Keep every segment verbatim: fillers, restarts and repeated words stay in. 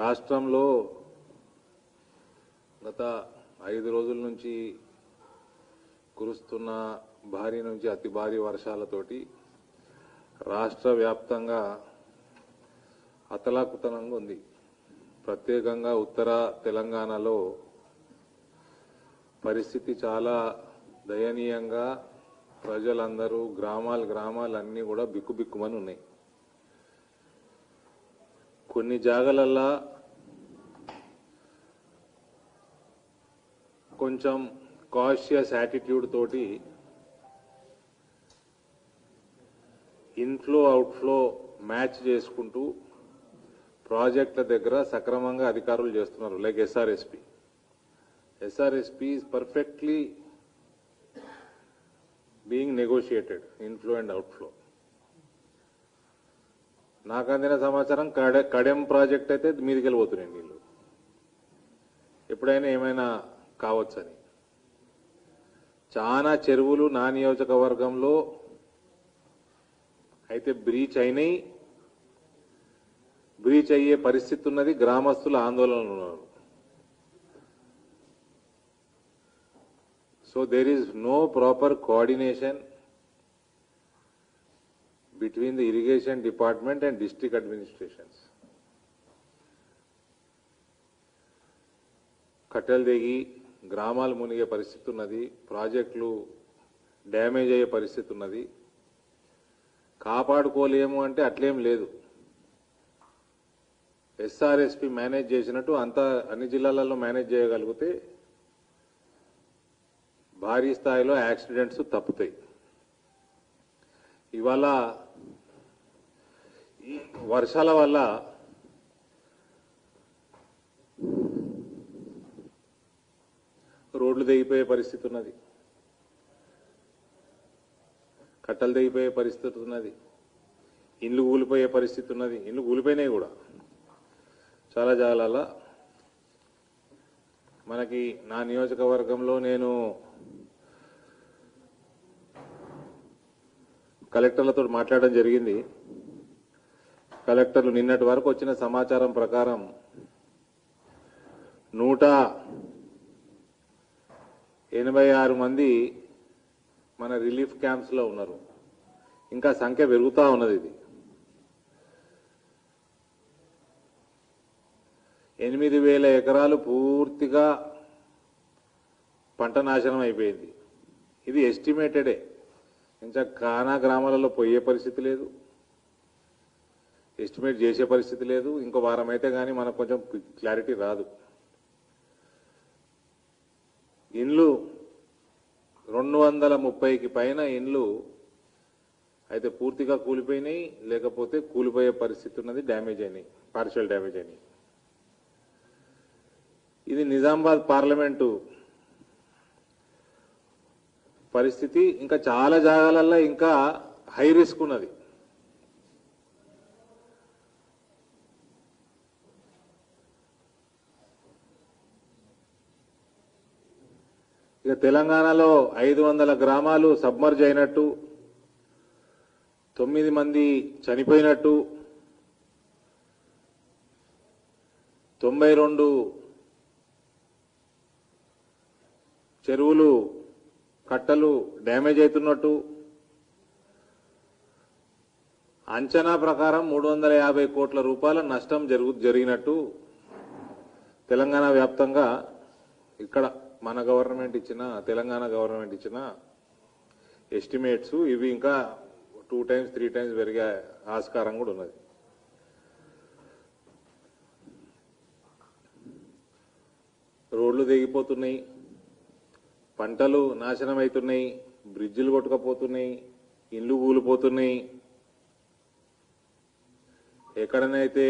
రాష్ట్రంలో గత ఐదు రోజుల నుంచి కురుస్తున్న భారీ నుంచి అతి భారీ వర్షాలతోటి రాష్ట్ర వ్యాప్తంగా అతలాకుతలంగా ఉంది. ప్రత్యేకంగా ఉత్తర తెలంగాణలో పరిస్థితి చాలా దయనీయంగా ప్రజలందరూ గ్రామాలు గ్రామాలన్నీ కూడా బిక్కుబిక్కుమని ఉన్నాయి. కొన్ని జాగాలల్లా కొంచెం కాషియస్ యాటిట్యూడ్ తోటి ఇన్ఫ్లో అవుట్ఫ్లో మ్యాచ్ చేసుకుంటూ ప్రాజెక్టుల దగ్గర సక్రమంగా అధికారులు చేస్తున్నారు. Like SRSP SRSP is perfectly being negotiated inflow and outflow. నాకు అందిన సమాచారం కడె కడెం ప్రాజెక్ట్ అయితే మీదికి వెళ్ళిపోతున్నాయి నీళ్ళు, ఎప్పుడైనా ఏమైనా కావచ్చని. చాలా చెరువులు నా నియోజకవర్గంలో అయితే బ్రీచ్ అయినాయి, బ్రీచ్ అయ్యే పరిస్థితి ఉన్నది. గ్రామస్తుల ఆందోళనలు ఉన్నారు. So there is no proper coordination between the irrigation department and district administrations. కట్టెలు దిగి గ్రామాలు మునిగే పరిస్థితి ఉన్నది, ప్రాజెక్టులు డ్యామేజ్ అయ్యే పరిస్థితి ఉన్నది. కాపాడుకోలేము అంటే అట్లేం లేదు. ఎస్ఆర్ఎస్పి మేనేజ్ చేసినట్టు అంతా అన్ని జిల్లాలలో మేనేజ్ చేయగలిగితే భారీ స్థాయిలో యాక్సిడెంట్స్ తప్పుతాయి. ఇవాళ వర్షాల వల్ల రోడ్లు తెగిపోయే పరిస్థితి ఉన్నది, కట్టలు తెగిపోయే పరిస్థితి ఉన్నది, ఇండ్లు కూలిపోయే పరిస్థితి ఉన్నది. ఇండ్లు కూలిపోయినాయి కూడా చాలా జాగాల. మనకి నా నియోజకవర్గంలో నేను కలెక్టర్లతో మాట్లాడడం జరిగింది. కలెక్టర్లు నిన్నటి వరకు వచ్చిన సమాచారం ప్రకారం నూట ఎనభై ఆరు మంది మన రిలీఫ్ క్యాంప్స్ లో ఉన్నారు. ఇంకా సంఖ్య పెరుగుతా ఉన్నది. ఇది ఎనిమిది వేల ఎకరాలు పూర్తిగా పంట నాశనం అయిపోయింది. ఇది ఎస్టిమేటెడే, ఇంకా కానా గ్రామాలలో పోయే పరిస్థితి లేదు, ఎస్టిమేట్ చేసే పరిస్థితి లేదు. ఇంకో వారం అయితే కానీ మనకు కొంచెం క్లారిటీ రాదు. ఇండ్లు రెండు వందల ముప్పైకి పైన ఇండ్లు అయితే పూర్తిగా కూలిపోయినాయి, లేకపోతే కూలిపోయే పరిస్థితి ఉన్నది, డ్యామేజ్ అయినాయి, పార్షియల్ డ్యామేజ్ అయినాయి. ఇది నిజామాబాద్ పార్లమెంటు పరిస్థితి. ఇంకా చాలా జాగాలల్లో ఇంకా హై రిస్క్ ఉన్నది. ఇక తెలంగాణలో ఐదు వందల గ్రామాలు సబ్మర్జ్ అయినట్టు, తొమ్మిది మంది చనిపోయినట్టు, తొంభై రెండు చెరువులు కట్టలు డ్యామేజ్ అవుతున్నట్టు, అంచనా ప్రకారం మూడు వందల యాభై కోట్ల రూపాయల నష్టం జరుగు జరిగినట్టు తెలంగాణ వ్యాప్తంగా ఇక్కడ మన గవర్నమెంట్ ఇచ్చిన తెలంగాణ గవర్నమెంట్ ఇచ్చిన ఎస్టిమేట్స్ ఇవి ఇంకా టూ టైమ్స్ త్రీ టైమ్స్ పెరిగే ఆస్కారం కూడా ఉన్నది. రోడ్లు తెగిపోతున్నాయి, పంటలు నాశనం అవుతున్నాయి, బ్రిడ్జిలు కొట్టుకపోతున్నాయి, ఇండ్లు కూలిపోతున్నాయి. ఎక్కడనైతే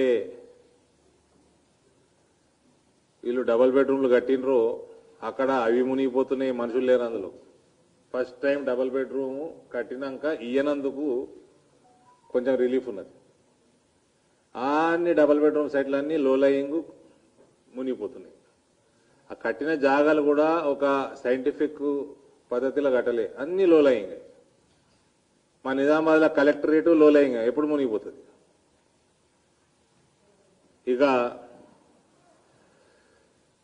వీళ్ళు డబల్ బెడ్రూమ్లు కట్టినరో అక్కడ అవి మునిగిపోతున్నాయి, మనుషులు లేరు అందులో. ఫస్ట్ టైం డబల్ బెడ్రూమ్ కట్టినాక ఇయ్యనందుకు కొంచెం రిలీఫ్ ఉన్నది. అన్ని డబల్ బెడ్రూమ్ సైట్లన్నీ లో లయింగ్ మునిగిపోతున్నాయి. ఆ కట్టిన జాగాలు కూడా ఒక సైంటిఫిక్ పద్ధతిలో కట్టలే, అన్ని లో లయింగ్. మా నిజామాబాద్లో కలెక్టరేటు లో లయింగ్, ఎప్పుడు మునిగిపోతుంది. ఇక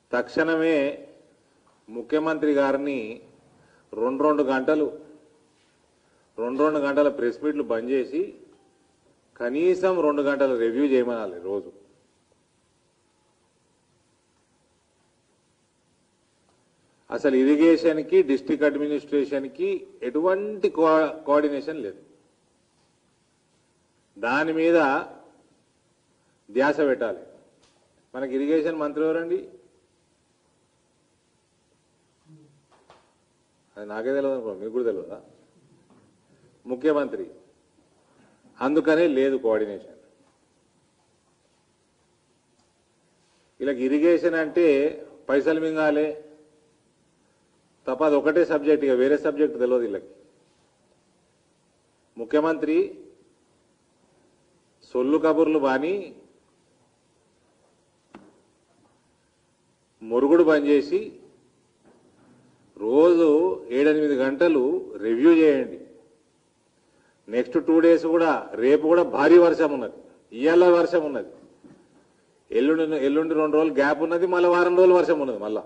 తక్షణమే ముఖ్యమంత్రి గారిని రెండు రెండు గంటలు రెండు రెండు గంటల ప్రెస్ మీట్లు బంద్ చేసి కనీసం రెండు గంటల రివ్యూ చేయమనాలి రోజు. అసలు ఇరిగేషన్కి డిస్ట్రిక్ట్ అడ్మినిస్ట్రేషన్కి ఎటువంటి కోఆర్డినేషన్ లేదు. దాని మీద ధ్యాస పెట్టాలి. మనకి ఇరిగేషన్ మంత్రి ఎవరండి? అది నాకే తెలియదు అనుకో, మీకు కూడా తెలియదా? ముఖ్యమంత్రి. అందుకనే లేదు కోఆర్డినేషన్. వీళ్ళకి ఇరిగేషన్ అంటే పైసలు మింగాలే తప్ప అది ఒకటే సబ్జెక్ట్, ఇక వేరే సబ్జెక్ట్ తెలియదు వీళ్ళకి. ముఖ్యమంత్రి సొల్లు కబుర్లు బాని మురుగుడు బంద్ చేసి రోజు ఏడెనిమిది గంటలు రివ్యూ చేయండి. నెక్స్ట్ టూ డేస్ కూడా, రేపు కూడా భారీ వర్షం ఉన్నది, ఇవాళ వర్షం ఉన్నది, ఎల్లుండి ఎల్లుండి రెండు రోజులు గ్యాప్ ఉన్నది, మళ్ళీ వారం రోజులు వర్షం ఉన్నది. మళ్ళా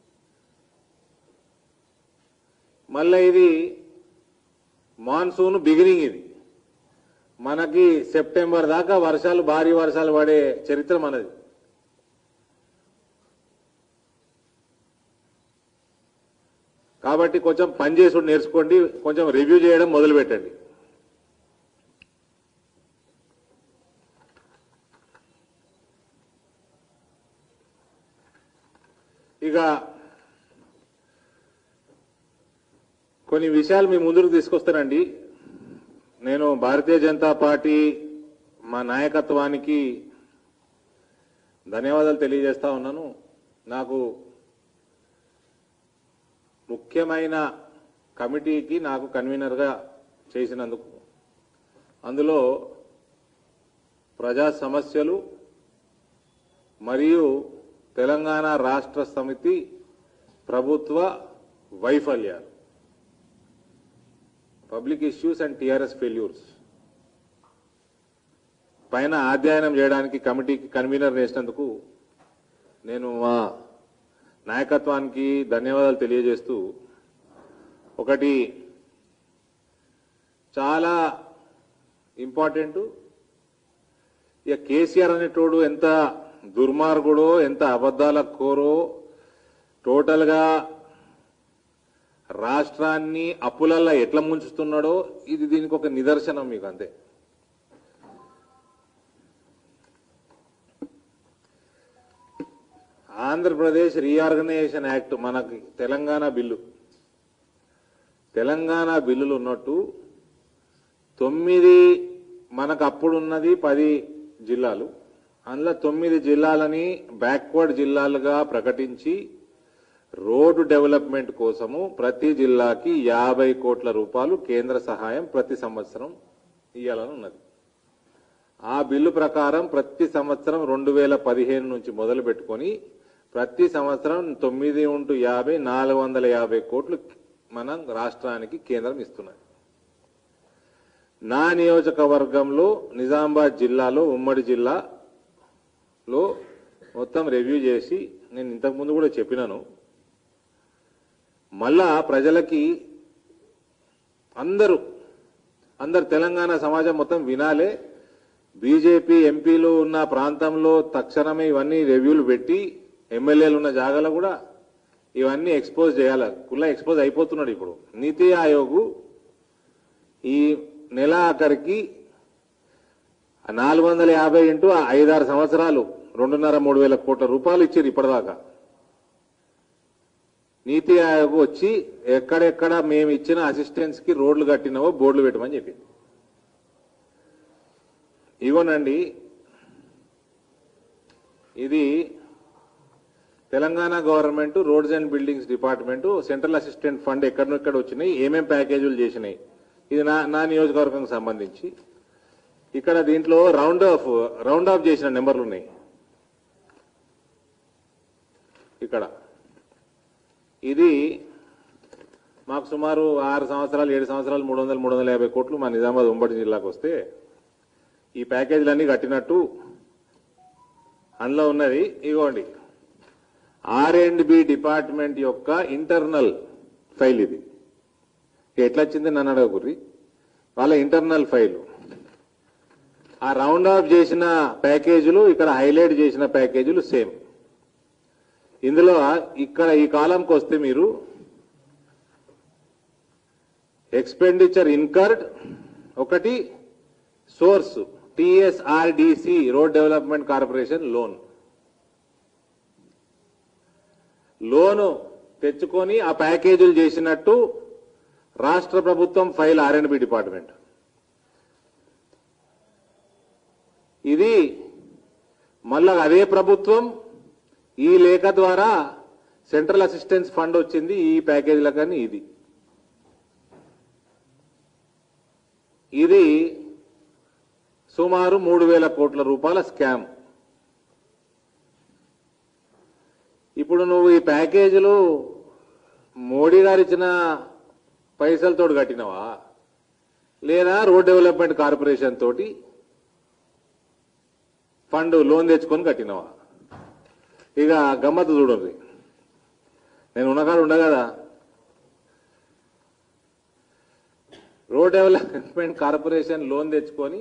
మళ్ళీ ఇది మాన్సూన్ బిగినింగ్. ఇది మనకి సెప్టెంబర్ దాకా వర్షాలు, భారీ వర్షాలు పడే చరిత్ర మనది. కాబట్టి కొంచెం పని చేసుడు నేర్చుకోండి, కొంచెం రివ్యూ చేయడం మొదలు పెట్టండి. ఇక కొన్ని విషయాలు మీ ముందుకు తీసుకొస్తానండి. నేను భారతీయ జనతా పార్టీ మా నాయకత్వానికి ధన్యవాదాలు తెలియజేస్తా ఉన్నాను. నాకు ముఖ్యమైన కమిటీకి నాకు కన్వీనర్గా చేసినందుకు, అందులో ప్రజా సమస్యలు మరియు తెలంగాణ రాష్ట్ర సమితి ప్రభుత్వ వైఫల్యాలు, public issues and TRS failures పైన అధ్యయనం చేయడానికి కమిటీకి కన్వీనర్ చేసినందుకు నేను మా నాయకత్వానికి ధన్యవాదాలు తెలియజేస్తూ, ఒకటి చాలా ఇంపార్టెంట్, ఇక కేసీఆర్ అనేటోడు ఎంత దుర్మార్గుడో, ఎంత అబద్దాల కోరో, టోటల్గా రాష్ట్రాన్ని అప్పులల్లా ఎట్లా ముంచుతున్నాడో ఇది దీనికి ఒక నిదర్శనం. మీకు అంతే. ఆంధ్రప్రదేశ్ రీఆర్గనైజేషన్ యాక్ట్, మనకి తెలంగాణ బిల్లు, తెలంగాణ బిల్లులు ఉన్నట్టు తొమ్మిది మనకు అప్పుడున్నది పది జిల్లాలు, అందులో తొమ్మిది జిల్లాలని బ్యాక్వర్డ్ జిల్లాలుగా ప్రకటించి రోడ్డు డెవలప్మెంట్ కోసము ప్రతి జిల్లాకి యాభై కోట్ల రూపాయలు కేంద్ర సహాయం ప్రతి సంవత్సరం ఇవ్వాలని ఉన్నది. ఆ బిల్లు ప్రకారం ప్రతి సంవత్సరం రెండు వేల పదిహేను నుంచి మొదలు పెట్టుకొని ప్రతి సంవత్సరం తొమ్మిది ఉంటూ యాభై నాలుగు వందల యాభై కోట్లు మనం రాష్ట్రానికి కేంద్రం ఇస్తున్నది. నా నియోజకవర్గంలో నిజామాబాద్ జిల్లాలో, ఉమ్మడి జిల్లాలో మొత్తం రివ్యూ చేసి, నేను ఇంతకుముందు కూడా చెప్పినాను, మళ్ళా ప్రజలకి అందరూ అందరు తెలంగాణ సమాజం మొత్తం వినాలే. బీజేపీ ఎంపీలు ఉన్న ప్రాంతంలో తక్షణమే ఇవన్నీ రివ్యూలు పెట్టి, ఎమ్మెల్యేలు ఉన్న జాగాలో కూడా ఇవన్నీ ఎక్స్పోజ్ చేయాలి. కుల్లా ఎక్స్పోజ్ అయిపోతున్నాడు. ఇప్పుడు నీతి ఆయోగ్ ఈ నెల ఆఖరికి నాలుగు వందల యాభై ఇంటూ ఐదారు సంవత్సరాలు రెండున్నర మూడు వేల కోట్ల రూపాయలు ఇచ్చారు ఇప్పటిదాకా. నీతి ఆయోగ్ వచ్చి ఎక్కడెక్కడ మేము ఇచ్చిన అసిస్టెన్స్ కి రోడ్లు కట్టినావో బోర్డులు పెట్టమని చెప్పింది. ఇగోనండి, ఇది Telangana government roads and buildings department central assistant fund ఎక్కడెక్కడ వచ్చినాయి, ఏమేం ప్యాకేజీలు చేసినాయి, ఇది నా నా నియోజకవర్గం సంబంధించి. ఇక్కడ దీంట్లో రౌండ్ ఆఫ్ రౌండ్ ఆఫ్ చేసిన నెంబర్లు ఉన్నాయి. ఇక్కడ ఇది మాకు సుమారు ఆరు సంవత్సరాలు ఏడు సంవత్సరాలు మూడు వందలు మూడు వందల యాభై కోట్లు మా నిజామాబాద్ ఉమ్మడి జిల్లాకు వస్తే ఈ ప్యాకేజీలన్నీ కట్టినట్టు అందులో ఉన్నది. ఇగోండి, ఆర్ అండ్ బి డిపార్ట్మెంట్ యొక్క ఇంటర్నల్ ఫైల్ ఇది. ఎట్లా వచ్చింది నన్ను అడగకుర్రి, వాళ్ళ ఇంటర్నల్ ఫైల్. ఆ రౌండ్ ఆఫ్ చేసిన ప్యాకేజీలు, ఇక్కడ హైలైట్ చేసిన ప్యాకేజీలు సేమ్. ఇందులో ఇక్కడ ఈ కాలంకి వస్తే మీరు ఎక్స్పెండిచర్ ఇన్కర్డ్ ఒకటి, source TSRDC road development corporation loan loan తెచ్చుకొని ఆ ప్యాకేజీలు చేసినట్టు రాష్ట్ర ప్రభుత్వం file R and B department. ఇది మళ్ళా అదే ప్రభుత్వం ఈ లేఖ ద్వారా సెంట్రల్ అసిస్టెన్స్ ఫండ్ వచ్చింది ఈ ప్యాకేజీలకని. ఇది ఇది సుమారు మూడు వేల కోట్ల రూపాయల స్కామ్. ఇప్పుడు నువ్వు ఈ ప్యాకేజీలు మోడీ గారు ఇచ్చిన పైసలతో కట్టినవా, లేదా రోడ్ డెవలప్మెంట్ కార్పొరేషన్ తోటి ఫండ్ లోన్ తెచ్చుకొని కట్టినవా? ఇక గమ్మత్తు చూడండి, నేను ఉన్నకాడు ఉండ కదా. రోడ్ డెవలప్మెంట్ కార్పొరేషన్ లోన్ తెచ్చుకొని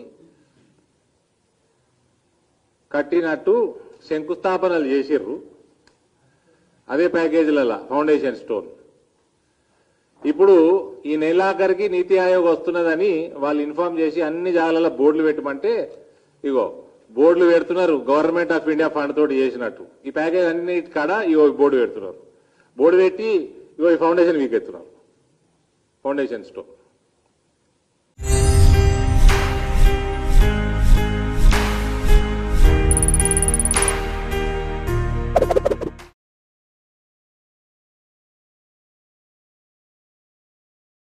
కట్టినట్టు శంకుస్థాపనలు చేసిర్రు అదే ప్యాకేజీలలో ఫౌండేషన్ స్టోన్. ఇప్పుడు ఈ నెలాఖరికి నీతి ఆయోగ్ వస్తున్నదని వాళ్ళు ఇన్ఫార్మ్ చేసి అన్ని జాగాలలో బోర్డులు పెట్టమంటే ఇగో బోర్డులు పెడుతున్నారు. గవర్నమెంట్ ఆఫ్ ఇండియా ఫండ్ తోటి చేసినట్టు ఈ ప్యాకేజ్ అన్ని కాడ ఇగో బోర్డు పెడుతున్నారు. బోర్డు పెట్టి ఇగో ఈ ఫౌండేషన్ వీకెత్తున్నారు, ఫౌండేషన్ స్టోన్.